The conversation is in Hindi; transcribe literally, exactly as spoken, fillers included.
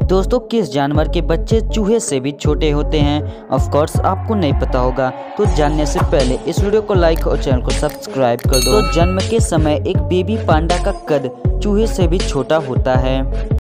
दोस्तों, किस जानवर के बच्चे चूहे से भी छोटे होते हैं? ऑफ कोर्स आपको नहीं पता होगा, तो जानने से पहले इस वीडियो को लाइक और चैनल को सब्सक्राइब कर दो। तो जन्म के समय एक बेबी पांडा का कद चूहे से भी छोटा होता है।